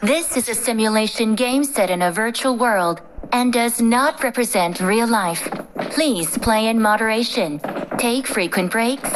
This is a simulation game set in a virtual world and does not represent real life. Please play in moderation. Take frequent breaks.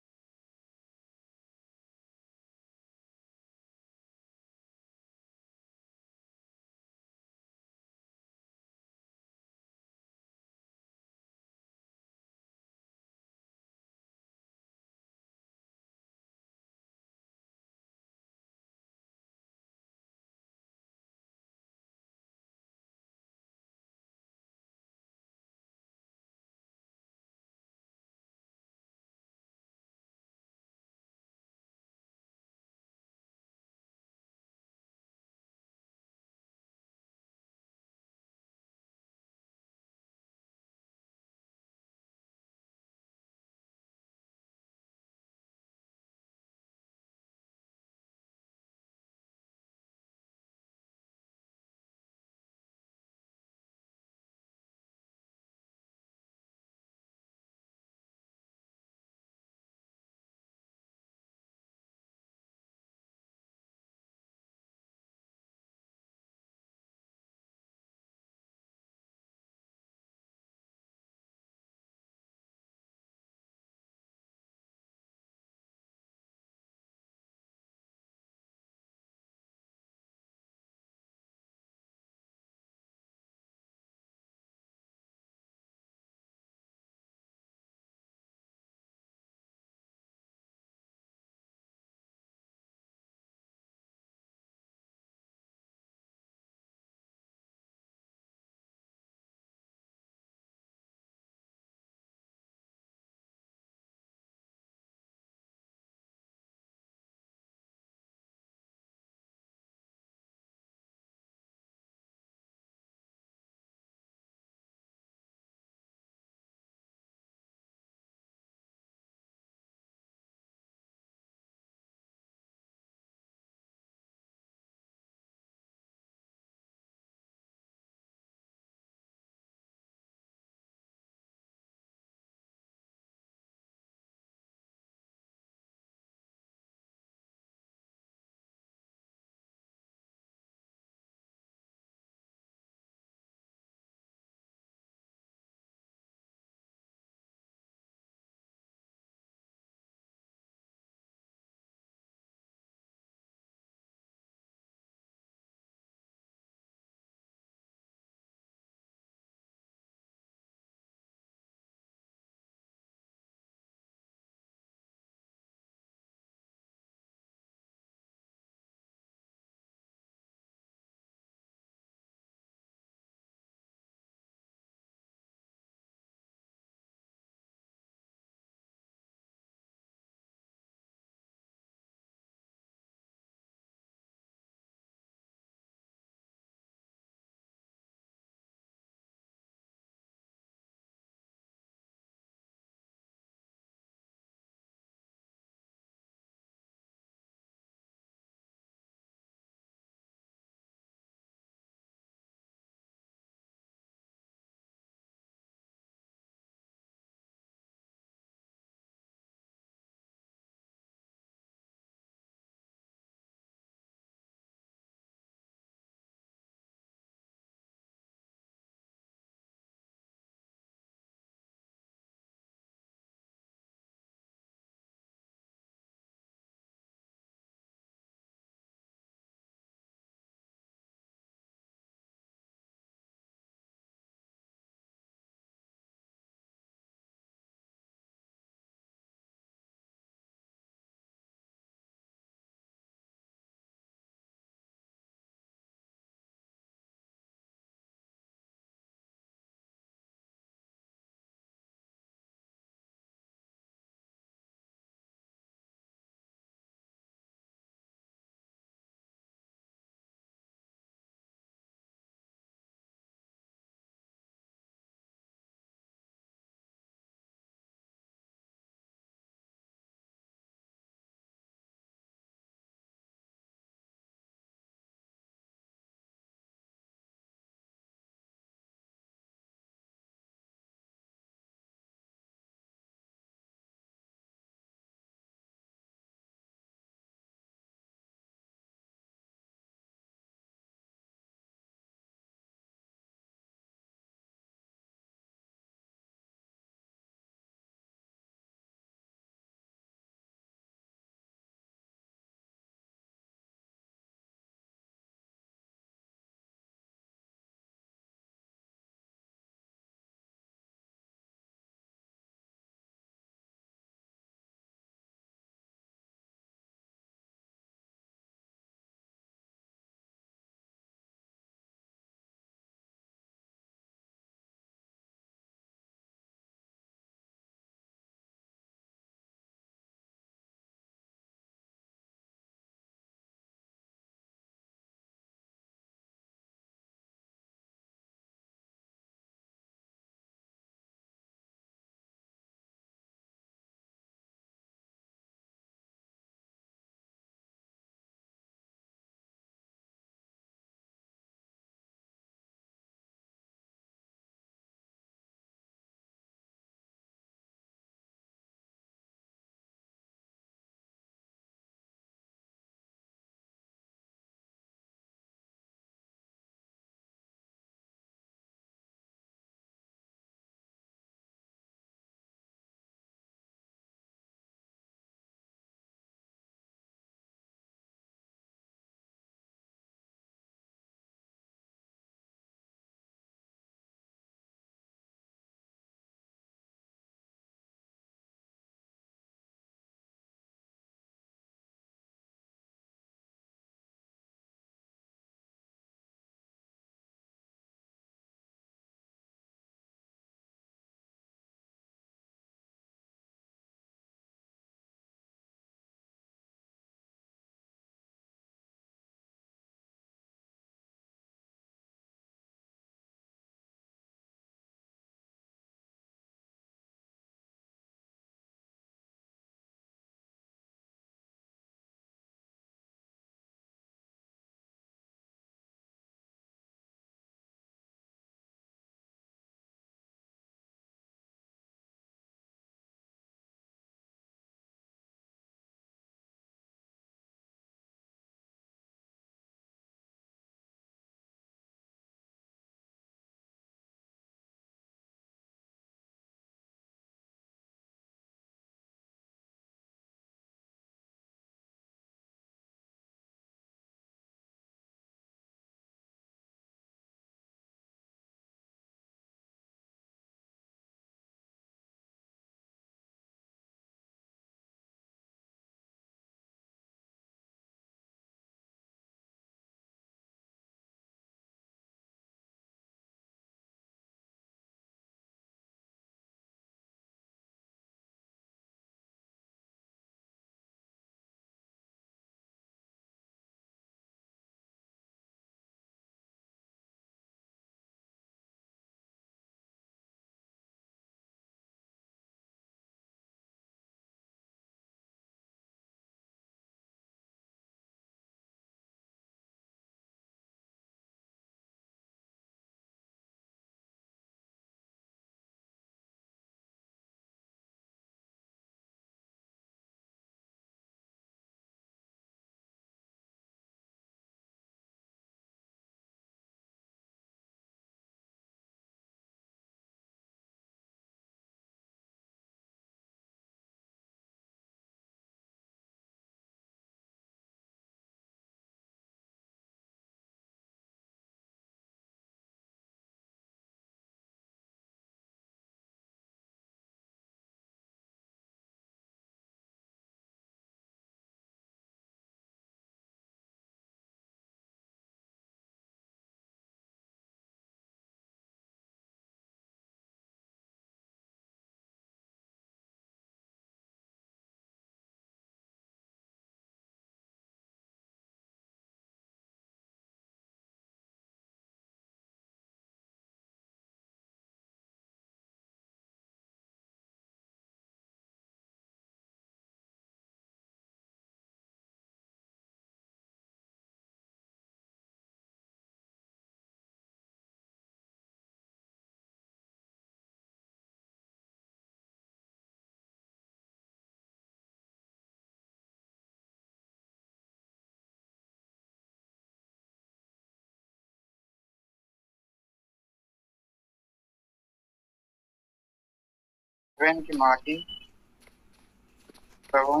Train की माँ की प्रभु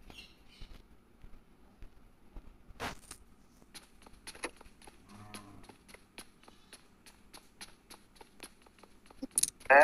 है।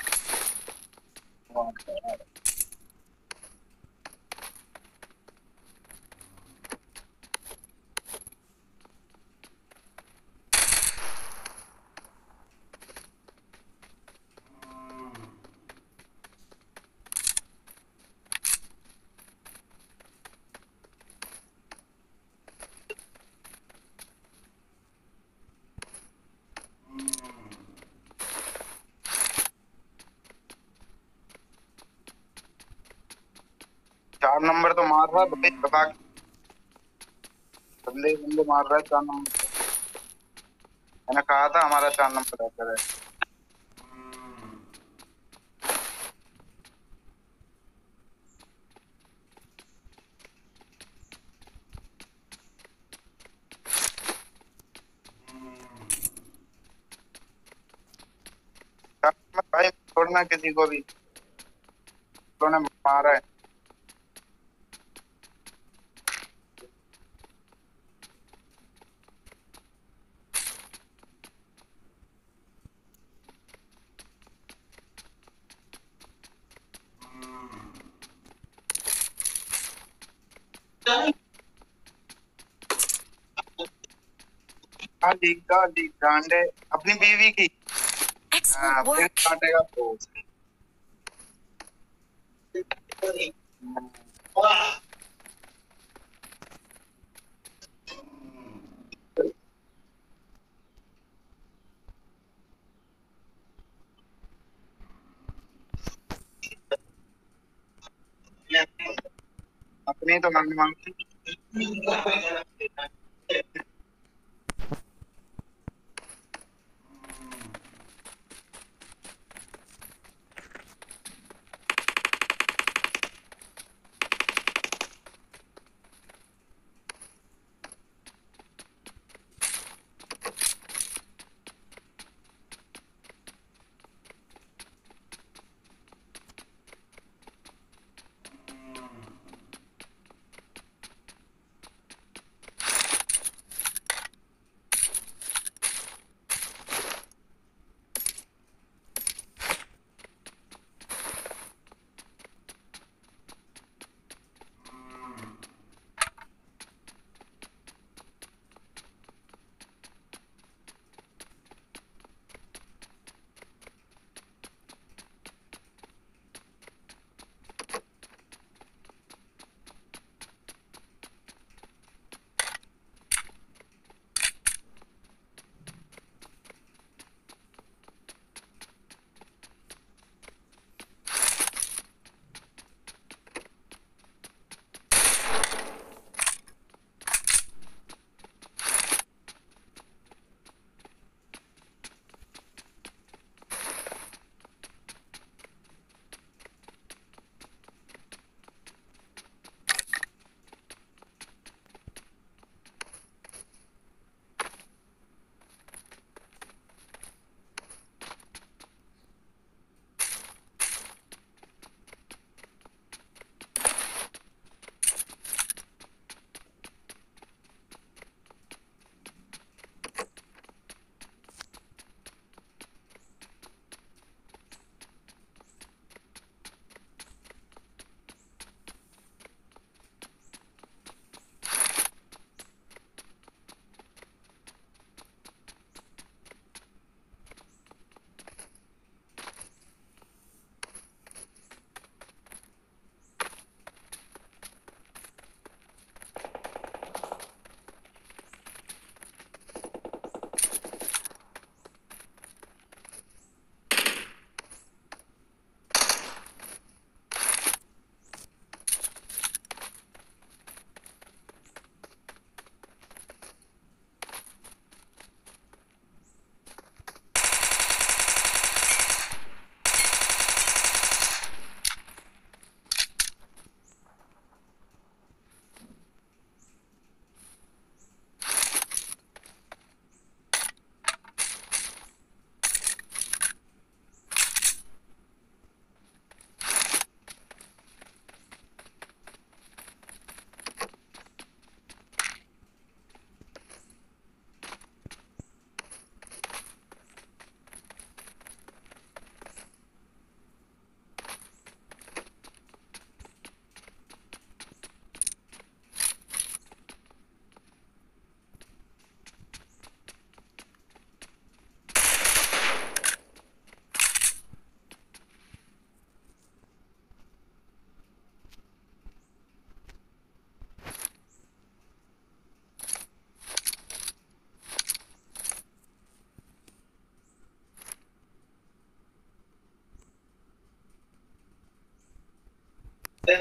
4 number तो मार रहा है भाई, दबा के बंदे बंदे मार रहा है 4 नंबर। मैंने कहा था हमारा 4 नंबर रहता है। भाई छोड़ना किसी को भी, उन्होंने मारा है। गाली गांडे अपनी बीवी की। Excellent फिर work. काटेगा तो अपनी तो मांग मांग।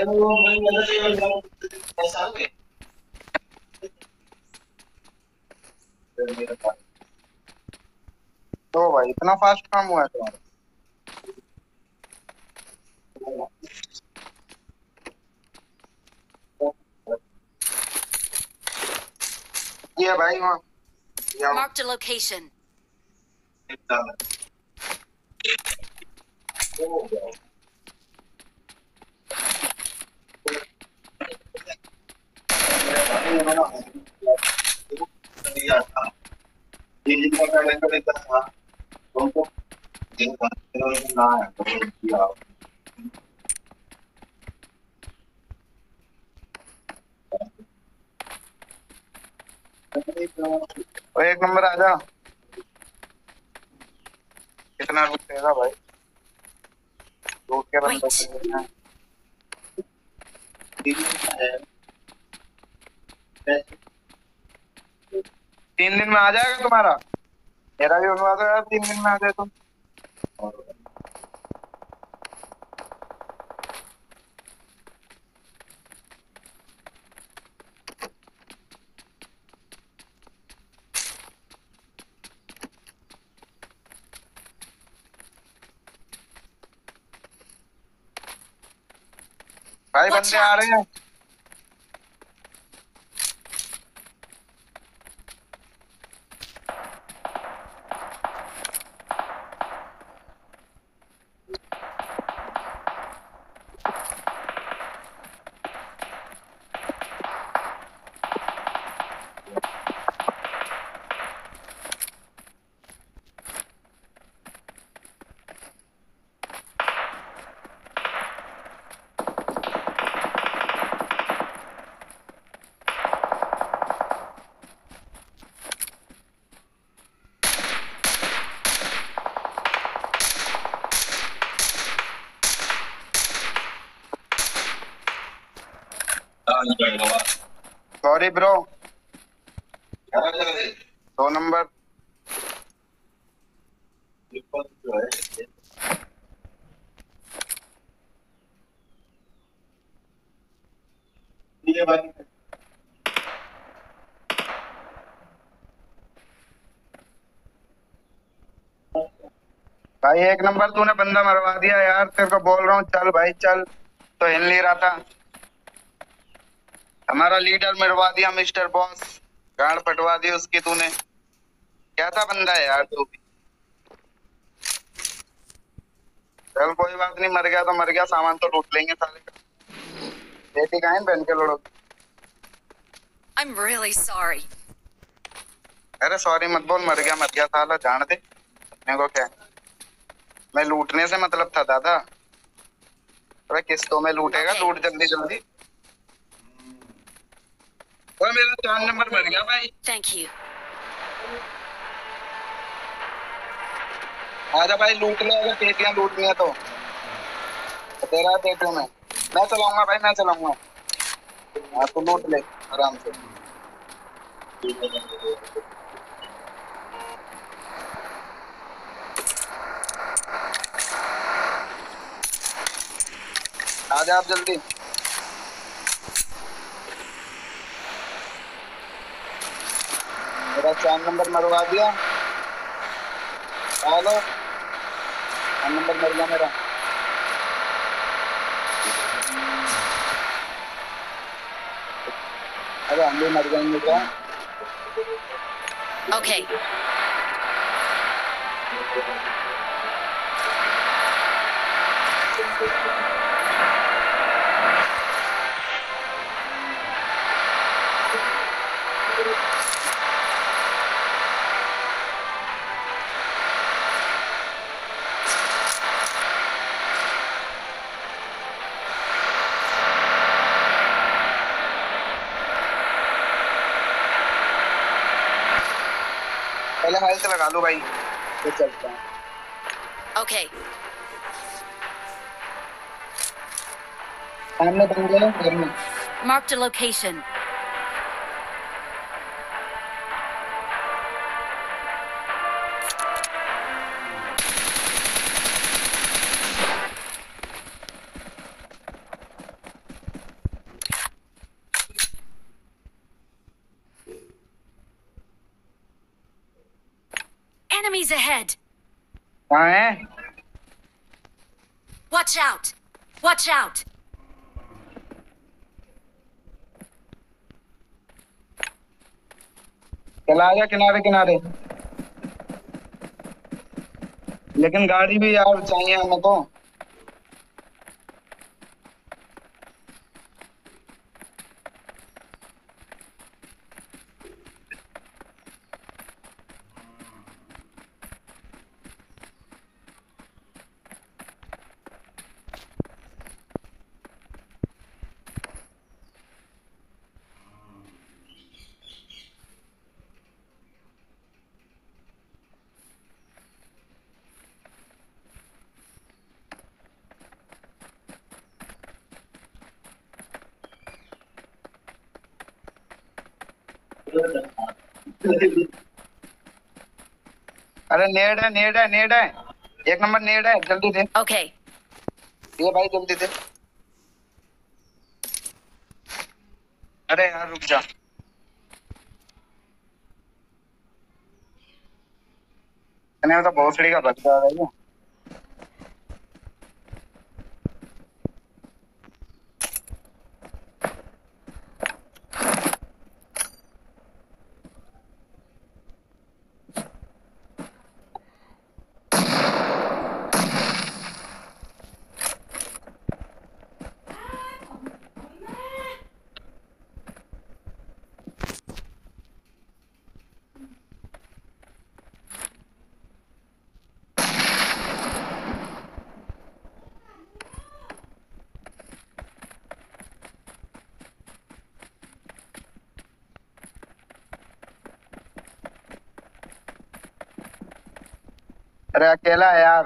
तो भाई इतना फास्ट काम हुआ है तुम्हारा। ये भाई वहाँ Marked a location. और एक नंबर आ जा। कितना रुकेगा भाई? रोक के बंदों Wait. को देखना। 3 दिन में आ जाएगा तुम्हारा। मेरा भी बनवा दो यार, 3 दिन में आ जाए तुम। भाई Watch बंदे आ out. रहे हैं। Sorry bro. 2 नंबर। भाई 1 नंबर तूने बंदा मरवा दिया यार, तेरे को बोल रहा हूँ चल भाई चल, तो हिल नहीं रहा था। हमारा लीडर मरवा दिया मिस्टर बॉस, गाड़ पटवा दी उसकी तूने। क्या था बंदा है यार तू भी। चल कोई बात नहीं, मर गया तो मर गया, सामान तो लूट लेंगे साले का। बेटी कहाँ है बहन के लोड़ो। I'm really sorry. अरे सॉरी मत बोल, मर गया साला, जान दे। मेरे को क्या है? मैं लूटने से मतलब था दादा। अरे किस्तों में लूटेगा, Okay. लूट जल्दी जल्दी। ओए मेरा 4 नंबर मर गया भाई। Thank you. आजा भाई लूट ले, अगर पेटियां लूटनी है तो तेरा पेटियों में मैं चलाऊंगा भाई, मैं चलाऊंगा। हाँ तो लूट ले आराम से। आजा आप जल्दी। मेरा 4 नंबर मरवा दिया। हेलो 4 नंबर मर गया मेरा। अरे हम भी मर जाएंगे क्या? Okay. पहले हेल्थ लगा लो भाई, फिर चलते हैं। Okay. सामने बंदे हैं घर में। Marked a location. Enemies ahead! कहाँ है? Watch out! Watch out! चला आया किनारे किनारे। लेकिन गाड़ी भी यार चाहिए हमें तो। अरे नेड है, नेड है, नेड है। एक नंबर नेड है, जल्दी दे। Okay. ये भाई जल्दी दे। अरे यार रुक जा। मैंने तो भोसड़ी का बच्चा है ये। अरे अकेला है यार।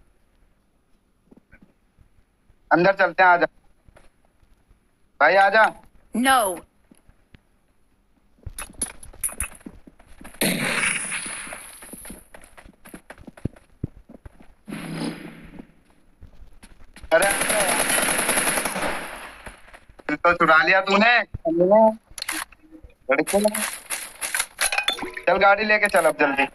अंदर चलते हैं, आजा भाई आजा। No. अरे तो चुरा लिया तूने। लड़के ने। चल गाड़ी लेके चल अब जल्दी।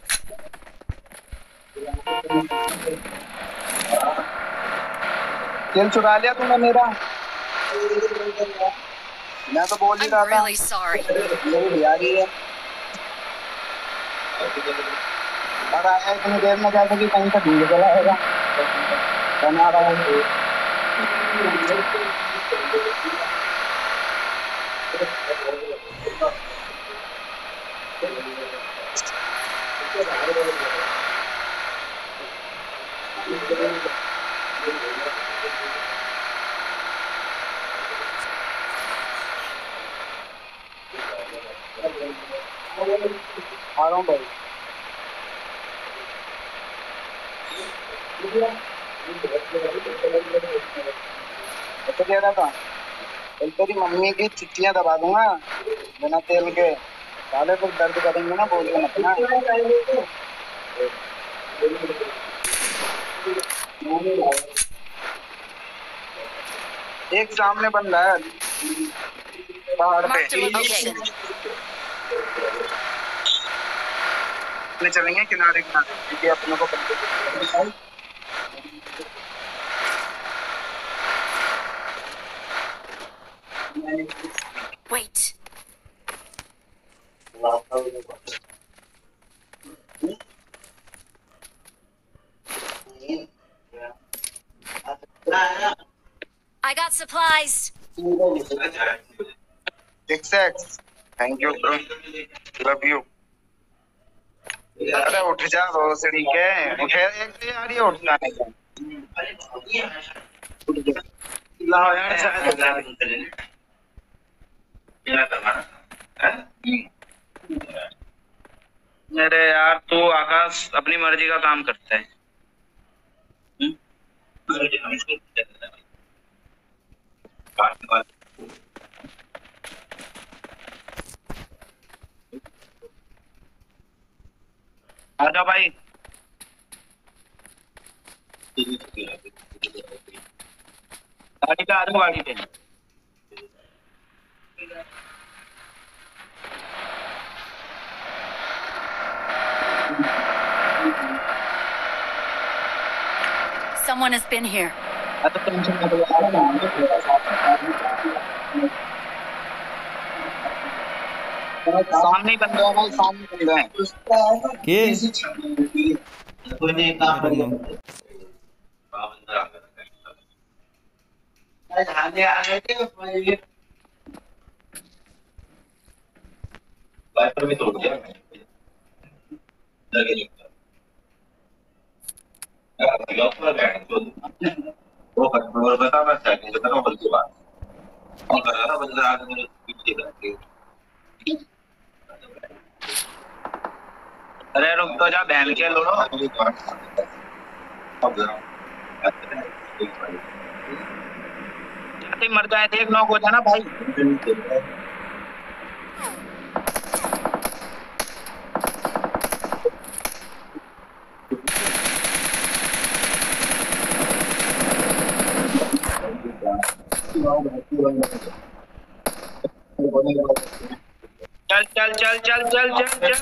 तेल चुरा लिया तूने मेरा। मैं तो बोल ही रहा I'm था। really sorry. मेरी बिहारी है। और आया इतनी देर में जैसे कि कहीं से भूल चला होगा। बना रहा हूँ। आ रहा हूँ भाई। ऐसे कह रहा था कल तेरी मम्मी की चिट्ठियां दबा दूंगा बिना तेल के। साले कुछ दर्द करेंगे ना, बोल के मत ना। एक सामने बन रहा है पहाड़ पे। Marked a location. अपने चलेंगे किनारे किनारे क्योंकि अपनों को बंदे Wait. I got supplies. Six. Thank you bro. Love you. अरे उठ जा भोसड़ी के। उठे एक तो यार ये उठता नहीं। उठ जा। लाओ यार मेरे यार तू आकाश अपनी मर्जी का काम करता है। आजा भाई। गाड़ी पे आ जाओ, गाड़ी पे। Someone has been here. सामने बंदे हैं भाई, सामने बंदे हैं के वाइपर भी तोड़ दिया वो बता मैं सेटिंग कर रहा हूँ बल्कि बात और कर रहा था बंदा आगे मेरे पीछे करके अरे रुक तो जा, बहन के लोड़ो। जाते मर जाए थे, एक नॉक हो जाना भाई। चल चल चल चल चल चल चल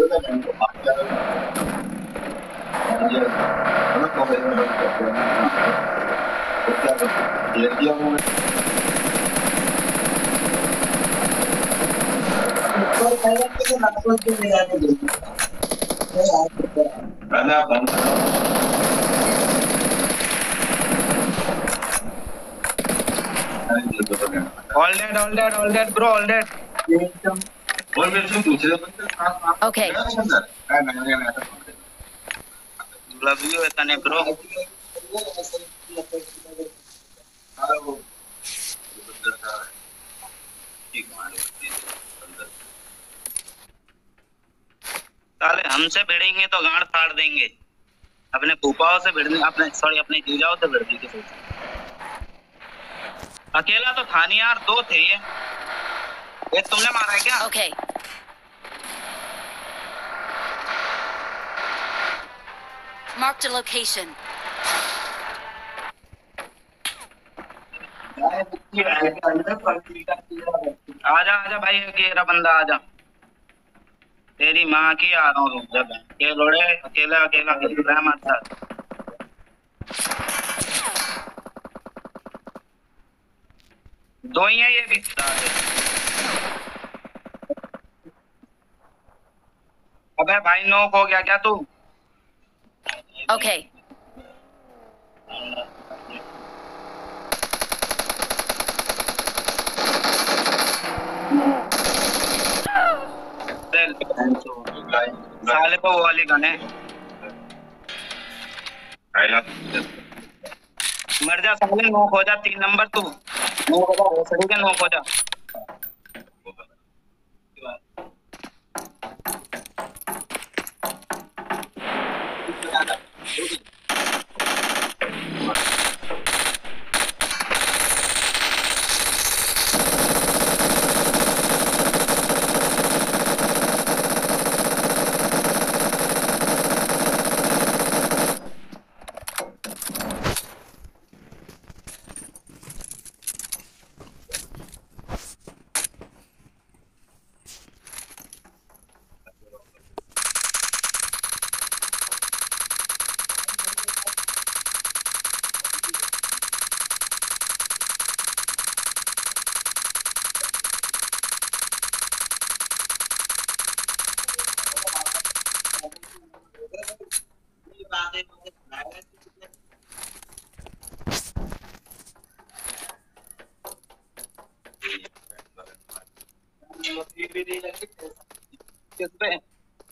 All dead, bro, all dead. और मेरे से पूछ रहे Okay. Love you, Etane, bro. साले हमसे भिड़ेंगे तो गांड फाड़ देंगे। अपने फूफाओं से भिड़ने, अपने जीजाओं से भिड़ने की सोच। अकेला तो था नहीं यार, दो थे ये तुमने मारा है क्या? Okay. Marked a location. आजा आजा भाई, अकेला बंदा आजा। तेरी माँ की आ रहा हूँ, रुक जा। के लोड़े अकेला अकेला खेल रहा है हमारे साथ। दो ही है ये भी। अबे भाई नॉक हो गया क्या तू? Okay. साले को वो वाली गन है। मर जा साले, नॉक हो जा। 3 नंबर तू नॉक हो जा, सड़ी के नॉक हो जा।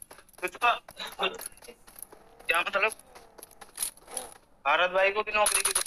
क्या मतलब? भारत भाई को भी नौकरी की